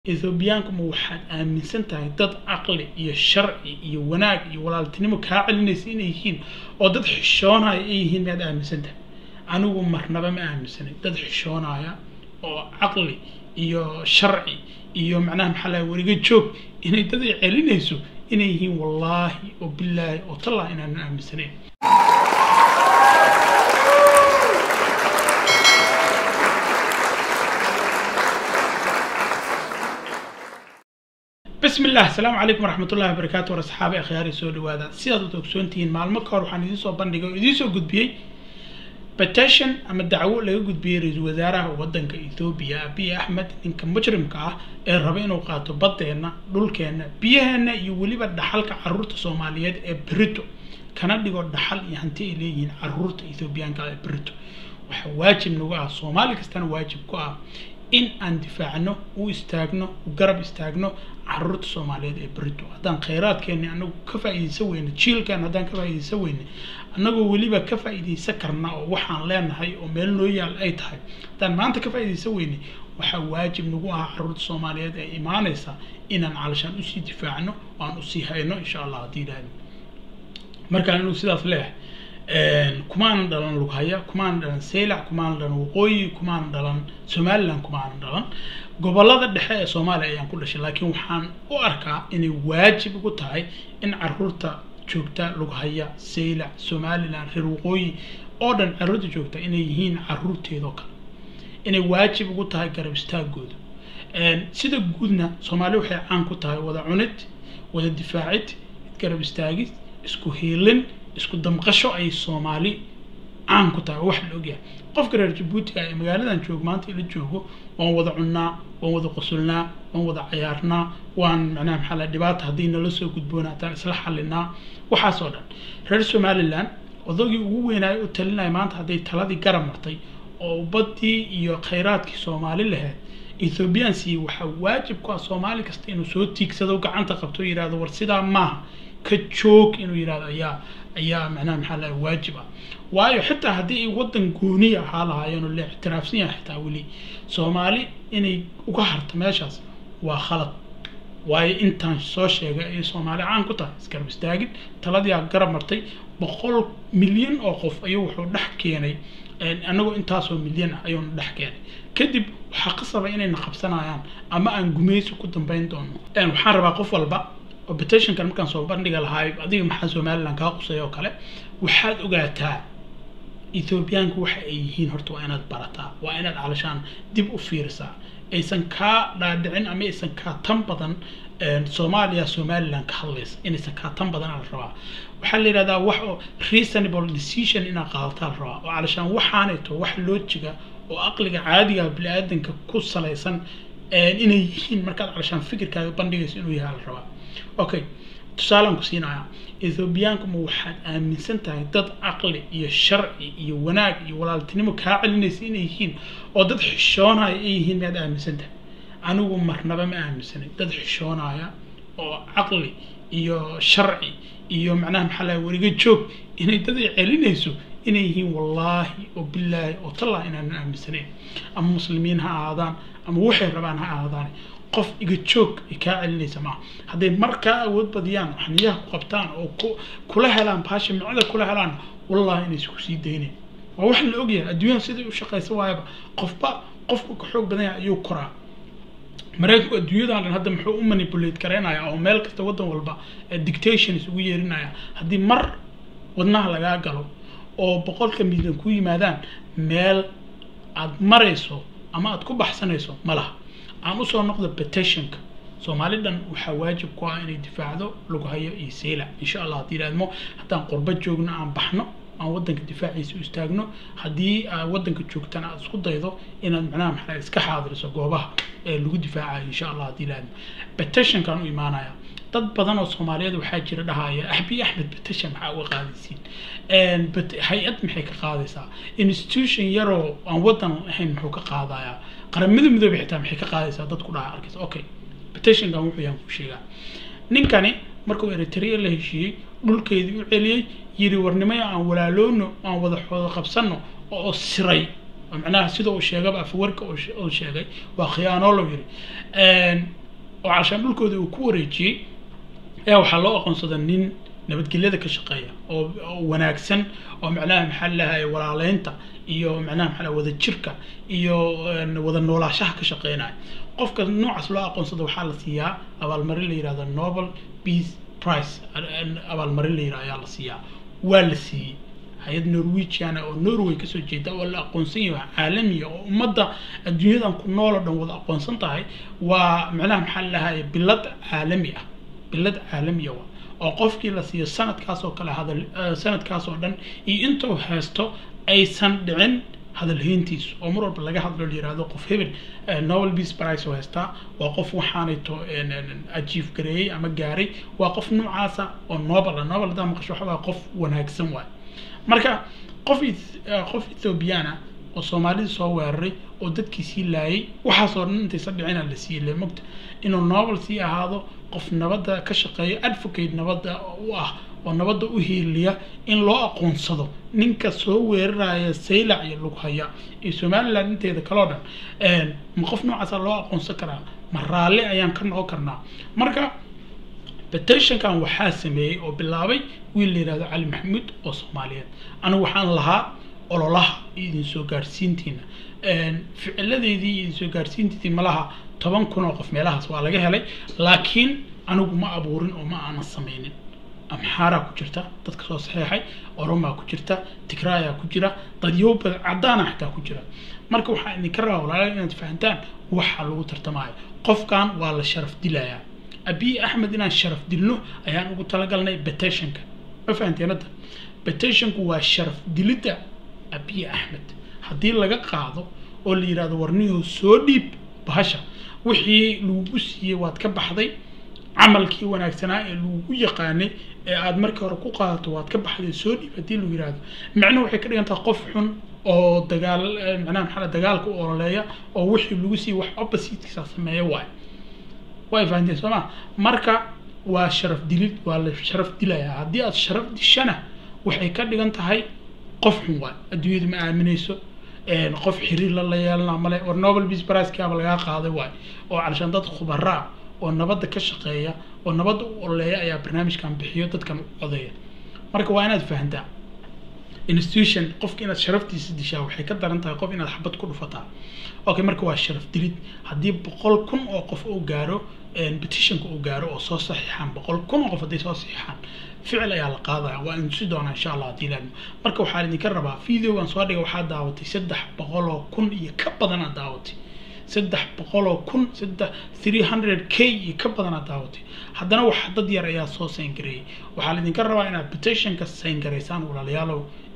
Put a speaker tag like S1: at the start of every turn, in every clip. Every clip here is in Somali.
S1: إثيوبيانكم waxaad aaminsan tahay dad aqli iyo sharci iyo wanaag iyo walaaltinimo ka celinaysa inay yihiin oo dad xishoonaya ay yihiin mid aaminsan tahay anigu marnaba ma aaminsanay dad xishoonaya oo aqli iyo sharci iyo macnaha maxaa la wariga joog inay dad ay celinayso inay yihiin wallahi oo billahi oo tallah inaan aaminsanay بسم الله السلام عليكم ورحمة الله وبركاته ورصحابي أخياري سوري وهذا سيادة دوكسونتين مع المكار وحان يديسو بندقو يديسو قد بيي بتاشن أما الدعوة اللي قد بيي رئيس وزارة ودنك إثيوبيا بي أحمد إنك مجرم كاه الربين وقاتو بدينا دولكينا بيهنا يولي بدحالك عرورة صوماليات بريتو كانت ديقو دحال يهانتي إليهين عرورة إثيوبيان كاه بريتو وحواجب نوغا صومالي كستان واجب كاه إن أن دفاعنا وإستاجنا وقرب استاجنا عرض الصوماليات بريتو هذا خيرات كأني أنو كفا يسوين تشيل كان هذا كفا يسوين أنو وليبا كفا يسكرنا وحن لنا هاي وملنا يال أي تاي هذا ما أنت كفا يسوين وحواجب نجوا عرض الصوماليات إيمانيسا إن علشان أسي دفاعنا وأن أسي هاينا إن شاء الله دي ده مركان إنه سيدا فلاح كمان دلنا لقايا كمان دلنا سيلع كمان دلنا وقوي كمان دلنا سوماليلاند كمان دلنا gobolada dhexe ee Soomaaliya ayaan ku dhashay laakiin waxaan u arkaa in waajib ugu tahay in carruurta joogta Lugahaya Seylac Soomaaliland reer waqooyi oo dhan carruurta joogta inay yihiin carruurteedo kale inay waajib ugu tahay garab istaagooda sida guudna Soomaaliya waxay caan ku tahay wada cunid wada difaacid garab istaagid isku heelin isku damqasho ay Soomaali caan ku tahay wax la ogyahay qofka reer Djibouti ee magaaladan joog maanta ila joogo waan wada cunaa waan wada qosolnaa waan wada ciyaarnaa waan macnaha maxaa la dhibaato hadii nala soo gudboonaataan isla xalinaa waxa soo dhan reer Somaliland odogii ugu weynaa u talinay maanta hadii taladii garab martay oo badii iyo kheyraadkii Soomaali lahayd Ethiopian si waxa waajib ku ah Soomaali kasta inuu soo tiigsado gacanta qabto yiraahdo war sidaa ma ka joog inuu yiraahdo ayaa macnaha maxaa la waajib ah waayo xitaa hadii wadan gooni ah halaayeen oo la ixtiraafsan yahay xitaa wali Soomaali inay uga harto meeshaas waa khalad waayo intaan soo sheegay ay Soomaali caan ku tahay iskarab istaagid taladii garab martay 100 milyan oo qof ayuu wuxuu dhax keenay anagoo intaas oo milyan ah ayuu dhax keenay kadib waxa qasaba inay naqabsanayaan ama aan gumeyso ku dambeyn doono waxaan rabaa qof walba petition kan markaan soo bandhiga lahaay adiga maxaa Soomaaliland ka qusayo kale waxaad ogaataa Ethiopianku waxa ay yihiin horta waa inaad barataa waa inaad calashaan dib u fiirsaa aysan ka dhaadhicin ama aysan ka tan badan Soomaaliya Somaliland ka hadlaysa inaysan ka tan badan la rabaa waxa la yiraahdaa wax reasonable decision in qaadataa la rabaa oo calashaan waxaanayto wax loojiga oo aqliga caadiga bini'aadanka ku salaysan inay yihiin markaad calashaan fikirkaaga bandhigayso inuu yahay la rabaa okay tusaalan ku siinaya Ethiopiankum waxaad aaminsan tahay dad aqli iyo sharci iyo wanaag iyo walaaltinimo ka celinaysa inay yihiin oo dad xishoonaya ay yihiin mid aaminsan tahay anigu marnaba ma aaminsanay dad xishoonaya oo aqli iyo sharci iyo macnaha maxaa la wariga joog inay dad ay celinayso inay yihiin wallahi oo billahi oo tallah inaan aaminsanay ama muslimiin ha aadaan ama waxay rabaan ha aadaan qof iga joog ka celinaysa ma haday marka awood badiyaan xaniyaha ku qabtaan oo kula helaan baasha micda kula helaan wallahi inay isku sii deyneen waa wax la ogyahay adduunka sidii u shaqeysa waayba qofku ka xoog badan ayuu koraa maraykanku adduunyadan hadda muxuu u manipulate kareenaya oo meel kasta wadan walba dictation isugu yeerinaya hadii mar wadnaha laga galo oo boqolka milyan ku yimaadaan meel aad marayso ama aad ku baxsanayso malaha aan u soo noqdo petitionka Soomaaliland waxa waajib ku ah inay difaacdo Lugahaya iyo Seylac insha Allah diiradmo hadaan qurba joogno aan baxno aan wadanka difaaciisa u istaagno hadii wadanka joogtana aad isku daydo inaad macnaha maxay iska xaadiriso goobaha ee lagu difaacayo insha Allah diiradmo petitionkan u imaanaya dad badan oo Soomaaliyeed waxa jira dhahaya Axmed petition waxa uu qaadaysiin hay'ad maxay ka qaadaysaa institution yaro aan wadan ahayn muxuu ka qaadayaa qaramada midoobe xitaa maxay ka qaadaysaa dadku dhaha arkaysa okay petition kan wuxuu yaan ku sheegaa ninkani markuu Eritrea la heshiiyay dhulkeedii u celiyay yiri warnimay aan walaaloono aan wada xoodo qabsano oo siray معناها سيدو الشيغا أفورك أو شيغا وخيانة لو يري وعشان بالكود وكوريجي waxaa loo aqoonsadaa nin nabadgelyada ka shaqeeya oo wanaagsan oo macnaha maxallaha ay walaaleynta iyo macnaha maxallaha wada jirka iyo wada noolaanshaha ka shaqeynaya qofka noocaas loo aqoonsado waxaa la siiyaa abaalmarin la yiraahdo Nobel Peace Prize abaalmarin la yiraahdo ayaa la siiyaa waa la siiyay hay'ad Norwegian oo Norway ka soo jeeda oo la aqoonsan yahay caalami oo ummadda adduunyadan ku nool oo dhan wada aqoonsan tahay waa macnaha maxallaha bilad caalami ah بلد عالمية أو قف كلا سي سنة كاسو كلا هذا سنة كاسو دن إنتو هستو أي سنة دعين هذا الهنتيس عمره بلقى هذا اللي يرادو قف هبل نوبل بيس برايس وهستا وقف وحانيتو أجيف جري أما جاري وقف نوعاسا النوبل ده مقشوح وقف ونهكسم واي مركا قف إثيوبيانا وصومالي صواري ودد كيسي لاي وحصل انت صدعين اللي سي اللي مقت انه النوبل سي هذا قف نبدا كشقي ادفوكيت نبدا واه ونبدا وهيليا ان لو اقونسدو نينكا سو ويرايا سيلع يلوك هيا اي سوماليلاند انتيدا كلودن ما قف نوعاس لو اقونسن كرا مرالي ayaan ka noqon karnaa marka petition kan waxa sameeyay oo bilaabay wiil yiraahdo Ali Maxamuud oo Soomaaliyeed anigu waxaan lahaa ololaha idin soo gaarsiintiina ficiladeedii idin soo gaarsiintii malaha 10,000 oo qof meelahaas waa laga helay laakiin anigu ma abuurin oo ma aanan sameeynin amxaara ku jirta dadka soo saxeexay oroma ku jirta tigraaya ku jira dadyoba cadaan xitaa ku jira marka waxa idin ka rabaa walaalahay inaad fahantaan waxa lagu tartamayo qofkan waa la sharaf dilayaa abi ahmed inaan sharaf dilno ayaan ugu talagalnay petitionka ma fahanteena petitionku waa sharaf dilida أبي أحمد هدي لقى قاعدة واللي يراد ورنيه سوديب بهشة وحي لوجسي واتكب حضي عمل كي وناكسنا لوجي قاني عاد مركب ركوقات واتكب حضي سوديب هدي لو يراد معناه وحي كده أنت قفحن أو دجال معناه محل دجال كأورلايا أو وحي لوجسي وح أبسيط كساس ما يواي واي فهمتي سما مركب وشرف دليل ولا شرف دليل هدي الشرف دي الشنة وحي كده أنت هاي قف حوان الدنيا ما آمنيسو قف حرير الله يالنا ملأ ورنوبل بيس برايس كابل جا قاضي واي وعلشان ضد خبراء والنبض كشقية والنبض والله يا برنامج كان بحيو ضد كان قضية مركو أنا فهمتها institution قف كنا شرفتي سديشة وحكي كده أنت قف إن حبت كل فترة أوكي مركو الشرف دليل هدي بقول كن أوقف أو جارو petition أو جارو أو صوص صحيحان بقول كن أوقف دي صوص صحيحان فعلا يا القاضي وان سيدونا ان شاء الله ديلان marka waxa idin ka rabaa video aan soo dhigay waxa daawatay 300 kun iyo ka badan daawatay 300 kun 300k iyo ka badan daawatay haddana waxa dad yar ayaa soo sayn gareeyay waxa idin ka rabaa inaad petition ka sayn gareysaan walaalayaal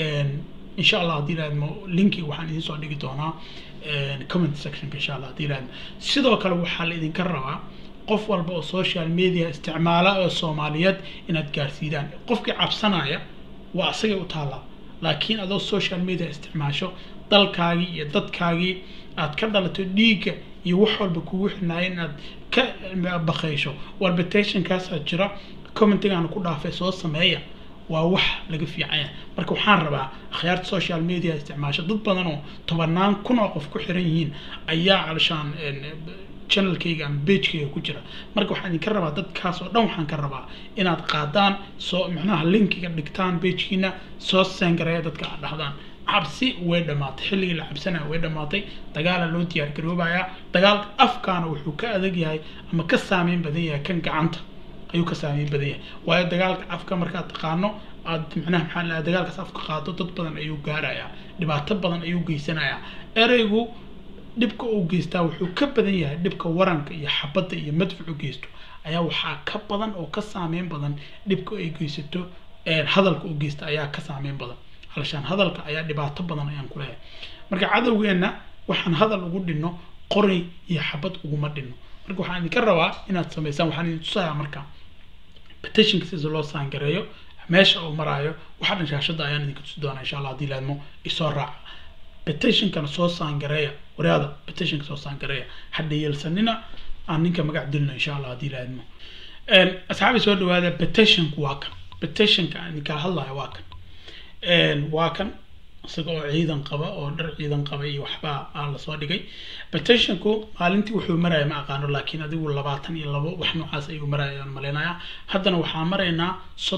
S1: in sha Allah diilaan linki waxaan idin soo dhigi doonaa comment section in sha Allah diilaan sidoo kale waxa idin ka rabaa qof walba oo social media isticmaala oo Soomaaliyeed inaad gaarsiidaan qofkii cabsanaya waa asaga u taala laakiin adoo social media isticmaasho dalkaagi iyo dadkaagi aad ka dhalato dhiiga iyo wax walba kugu xinaay inaad ka baqaysho warbitaation kaas jira commenting ku dhaafay soo sameeya waa wax laga fiicay marka waxaan rabaa khayarta social media isticmaasho dad badan oo 10,000 oo qof ku xiran yihiin ayaa alshaan channel kayga ama page kayga ku jira marka waxaan idin ka rabaa dadkaas oo dhan waxaan ka rabaa inaad qaadaan soo macnaha linkiga dhigtaan page-kiina soo sangareeya dadka aad dhahdaan cabsi way dhamaatay xilligii la cabsanaa way dhamaatay dagaal loo diyaar garoobayaa dagaalka afkaana wuxuu ka adag yahay ama ka saameyn badan yahay kan gacanta ayuu ka saameyn badan yahay waayo dagaalka afka markaad taqaano aad macnaha maxaa la dagaalkaas afka qaado dad badan ayuu gaarayaa dhibaato badan ayuu geysanayaa ereygu dhibka uu geystaa wuxuu ka badan yahay dhibka waranka iyo xabadda iyo madfuucu geysto ayaa waxaa ka badan oo ka saameyn badan dhibka ay geysato hadalka uu geysta ayaa ka saameyn badan علشان هذا الكأيات دبعت بدنا ينقله مرجع عدو ويانا وحن هذا اللي قلنا قري يحبط ومدينه مرجع حن نكرره إن تسمى سام وحن تصير مركا petition كسيز الله سانجريو ماشى أو مرايو وحن نشاهد ضيان إنك تسدونا إن شاء الله دي لأنه يسرع petition كان صوص سانجريو ورياضة petition صوص سانجريو حد يلسننا عنك مقعد لنا إن شاء الله دي لأنه أصحابي سؤال هذا petition واقع petition كان كهلا واقع واكن isagoo ciidan qaba oo dhar ciidan qaba iyo waxba aan la soo dhigay petitionku maalintii wuxuu maraya ma aqaano laakiin adigu 22 wax noocaas ayuu marayaan maleynaya haddana waxaan maraynaa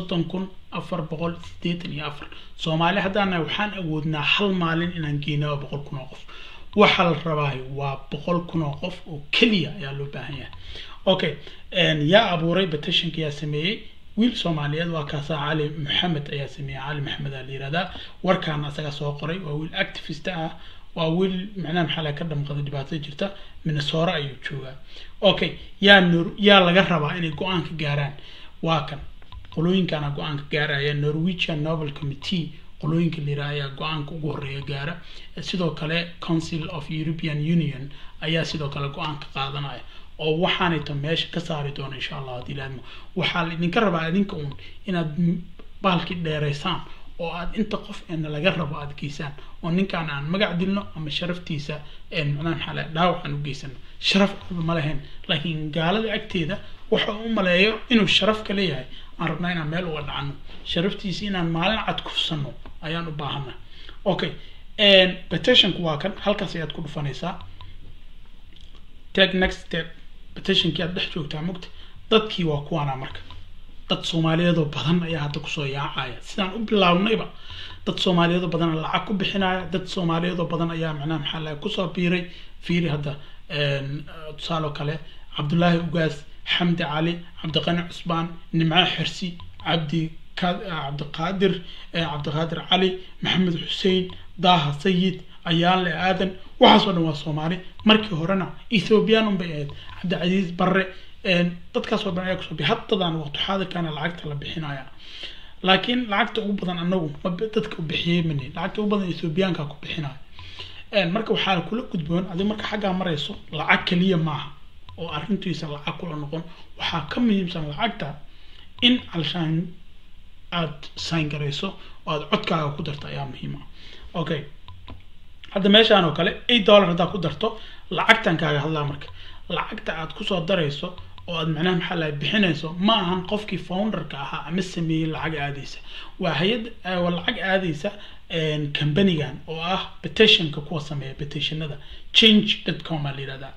S1: 30,484 Soomaali haddana waxaan awoodnaa hal maalin inaan geeyno 100,000 qof waxa la rabaa waa 100,000 qof oo kaliya ayaa loo baahan yahay okay yaa abuuray petitionka yaa sameeyay wiil Soomaaliyeed waa kaasa Ali Maxamed ayaa sameeyay Ali Maxamed ali yiraahdaa warkaan asaga soo qoray waa wiil activist ah waa wiil macnaha maxaa ka dhamqada dhibaato jirta Minnesota ayuu joogaa okay yaa laga rabaa inay go'aan ka gaaraan waa kan qolooyinkana go'aan ka gaaraya Norwegian Nobel Committee qolooyinka liiraaya go'aanka ugu horeeya gaara sidoo kale Council of European Union ayaa sidoo kale go'aan ka qaadanaya oo waxaanay tan meesha ka saari doona insha Allah dilaadmo waxa idinka rabaa idinka inaad baalki dheereysaan oo aad inta qof in laga rabo aad geysaan oo ninkaan aan magac dilno ama sharaftiisa macnaha xalay dhaawacan u geysano sharaf ma lahayn laakiin gaalada agteeda waxa uu maleeyo inuu sharaf ka leeyahay aan rabnaa inaan meel uga dhacno sharaftiisa inaan maalin cad kufsano ayaan u baahanaa okay petition waa kan halkaas ayaad ku dhufanaysaa take next step petition ki aad dhex joogtaa mugta dadkii waa kuwana marka dad Soomaaliyeed oo badan ayaa hadda ku soo yaacaya sidaan u bilaawnayba dad Soomaaliyeed oo badan lacag ku bixinaya dad Soomaaliyeed oo badan ayaa macnaha maxaa la ku soo biiray fiiri hadda tusaalo kale Cabdullaahi Ugaas Xamdi Cali Cabdiqani Cusmaan Nimca Xirsi Cabdiqaadir Cali Maxamed Xuseen Daaha Sayid Ayaale Aadan waxaasoo dhan waa Soomaali markii horena Ethiopian bay ahayd Cabdicasiis Barre dadkaas oo dhan ayaa ku soo bixiya haddana waqti xaadirkan lacagta la bixinaya laakiin lacagta ugu badan anagu ma dadka u bixiyay mani lacagta ugu badan Ethiopianka ku bixinaya marka waxaa kula gudboon adiga marka xagga marayso lacag kaliya maaha oo arrintiisa lacag kula noqon waxaa ka muhiimsan lacagta in alshaan aad sign garayso oo aad codkaaga ku darto ayaa muhiim ah okay hadda meeshaan oo kale $8 hadaa ku darto lacagtan kaaga hadlaa marka lacagta aad ku soo darayso oo aad macnaha maxaa la bixinayso ma ahan qofkii founderka ahaa ama sameeyay lacag aadaysa waa hay'ad lacag aadaysa company-gan oo ah petitionka kuwa sameeya petitionada change.com la yiraahdaa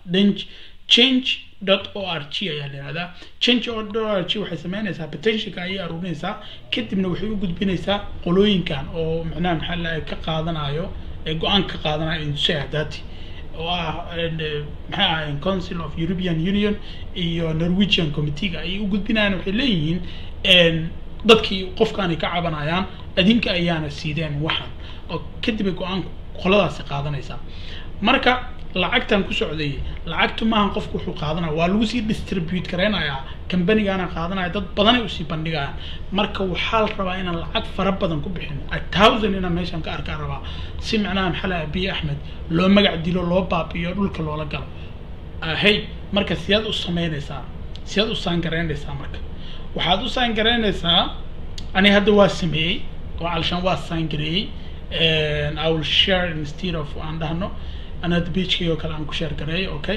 S1: change.org ayaa la yiraahdaa change.org waxay sameynaysaa petitionka ay aruurinaysaa kadibna waxay u gudbinaysaa qolooyinkan oo macnaha maxaa la ka qaadanayo go'aan ka qaadanayo inshaadati oo ah maxaa Council of European Union iyo Norwegian Committee ay u gudbinayaan waxay leeyihiin dadkii qofkaan ka cabanayaan adinka ayaana siideen waxan oo kadib go'aan qoladaas qaadanaysa marka lacagtan ku socday lacagtu maahan qofku wuxuu qaadanaa waa lagu sii distribute kareenaya company-gana qaadanaya dad badan ay u sii bandhigayaan marka waxaa la rabaa inaan lacag fara badan ku bixin 1000 inaan meeshan ka arkaa rabaa si macnaha maxaa Abiy Ahmed loo magac dilo loo baabiyo dhulka loola galo hey marka siyaad u sameynaysaa siyaad u saangareynaysaa marka waxaad u saangareynaysaa ani hadda waa sameeyay oo alshan waa saangareeyay I will share instead of aan dhahno أنا دبيتش كيو كلام كشر كراي أوكي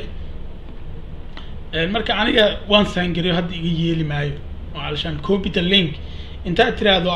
S1: المركز أنا وان سانجري هاد يجي لي معي وعلشان كوبي اللينك أنت ترى هذا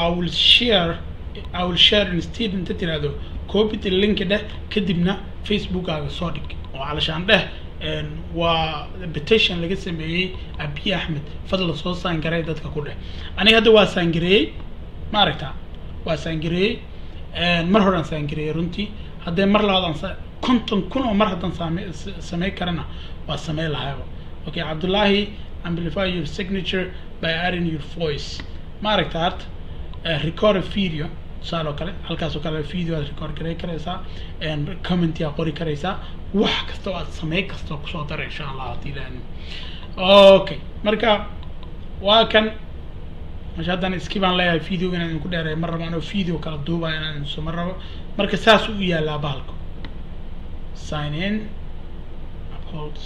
S1: I will share instead أنت ترى هذا كوبي اللينك ده كدبنا فيسبوك على صادق وعلشان ده و petition اللي قسم بيه أبي أحمد فضل صوت سانجري ده كله أنا هذا واسانجري ما عرفتها واسانجري مرة سانجري رنتي هذا مرة هذا كنتم كنوا مرة سمي كرنا وسمي لها okay عبد الله amplify your signature by adding your voice ما ركتات record a video سالو كله هالكاسو كله video record كريسا and comment يا قري كريسا وح كستو سمي كستو كسوتر إن شاء الله تيلان okay مركا وكان مشاهدنا اسكيبان لها فيديو أنا نقول ده مرة ما أنا فيديو كلا دوبا أنا نسمع مركا ساسو يا لا بالكم sign in upholds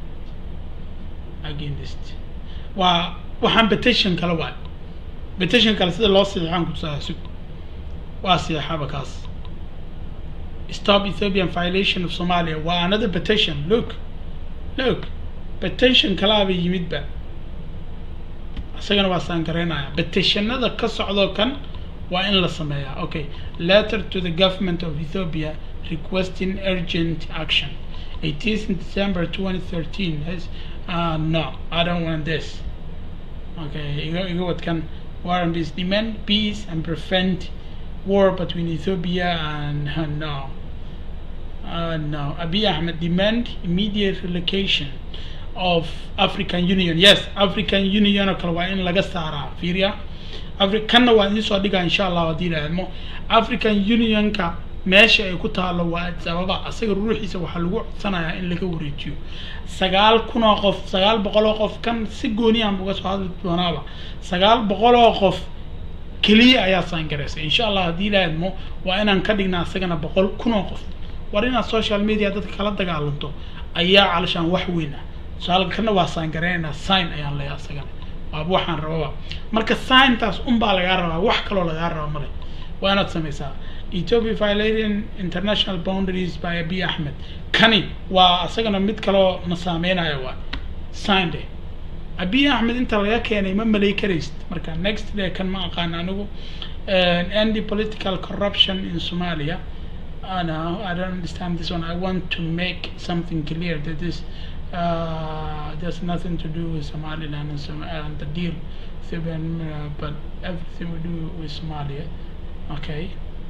S1: against وحن petition كلا واحد petition كلا سيد الله سيد عنك تساسو واسيا حبكاس stop Ethiopian violation of Somalia another petition look petition كلا بيمد بقى أسيقنا واسان كرينا petition هذا كسر كان وإن لا سمايا okay letter to the government of Ethiopia requesting urgent action 18 December 2013 has no I don't want this okay you know what can war and peace demand peace and prevent war between Ethiopia and no no Abiy Ahmed demand immediate relocation of African Union yes African Union oo kale waa in laga saaraa fiiriya African waa in soo dhiga insha Allah hadii la ilmo African Union ka meesha ay ku taalo waa sababa asaga ruuxiisa waxa lagu codsanayaa in laga wareejiyo 9,000 oo qof 900 oo qof kan si gooni ah uga soo hadli doonaaba 900 oo qof kaliya ayaa saan gareysay insha Allah hadii la ilmo waa inaan ka dhignaa asagana 100,000 oo qof war ina social media dadka kala dagaalanto ayaa calashan wax weyn ah سؤال waa sign gareena sign ayaan leeyahay asagana waa waxaan rabaa marka sign taas baa laga rabaa wax kale oo laga rabaa male waa inaad sameysaa Ethiopia violating international boundaries by Abiy Ahmed kani waa asagana mid kale oo na saameynaya waa sign day Abiy Ahmed inta laga keenay ma malay kareyst marka next day kan ma aqaan anigu end political corruption in Somalia no I don't understand this one I want to make something clear that this there's nothing to do with Somaliland and the deal but everything we do with Somalia okay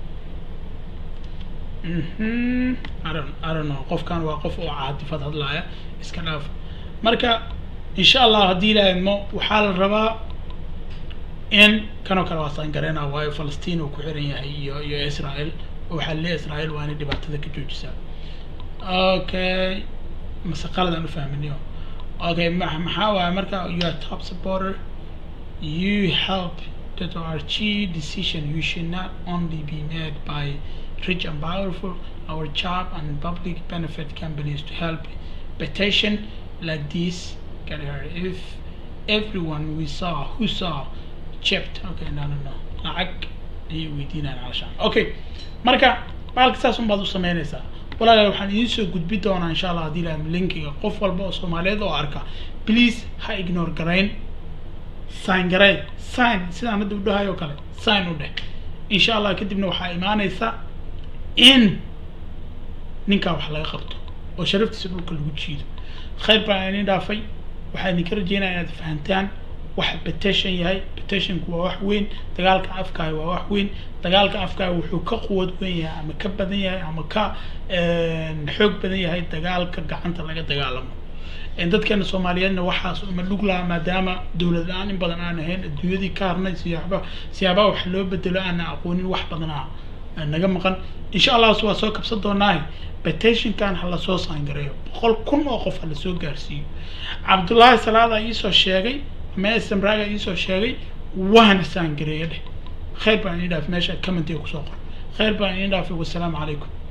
S1: I don't know qof kan waa qof oo caadifad hadlaaya iska dhaaf marka insha Allah hadii la idmo waxa la rabaa in kanoo kale waa saan gareena waayo Palestine uu ku xiran yahay iyo Israel waxa la Israel waa inay dhibaatada ka joojisaa okay مسقالة أنا فاهمني okay محاوى أمريكا you are top supporter you help that our key decision you should not only be made by rich and powerful our job and public benefit companies to help petition like this get her if everyone who saw chipped okay no لعق هي ويدينا علشان okay مركا بالك ساسون بعضو سمينيسا ولا waxaan idin soo gudbi doonaa insha Allah hadii la linkiga qof walba oo Soomaaliyeed oo arka please ha ignore gareyn sign sidaan hadda u dhahayo kale sign u dheh insha Allah kadibna waxa iimaanaysa in ninka wax laga qabto oo sharaftiisa dhulka lagu jiido khayr baan idin dhaafay waxaan idin rajeynayaa inaad fahantaan wax petition yahay petitionku waa wax weyn dagaalka afka waa wax weyn dagaalka afka wuxuu ka quwad weyn yahay ama ka badan yahay ama ka xoog badan yahay dagaalka gacanta laga dagaalamo in dadkeena Soomaaliyeedna waxaas uma dhugla maadaama dawladaan in badan aan ahayn adduunyadii ka harnay siyaaba wax loo bedelo aan aqoonin wax badan naga maqan insha Allah soo kabsan doonaa petition kan hala soo saan gareeyo 100,000 oo qof la soo gaarsiiyo Cabdullaahi Salaada ay soo sheegay ما استمراري يسوع شيء وهن سانجريه خير بان يدافع ماشي كمان تيجي سوق خير بان يدافع والسلام عليكم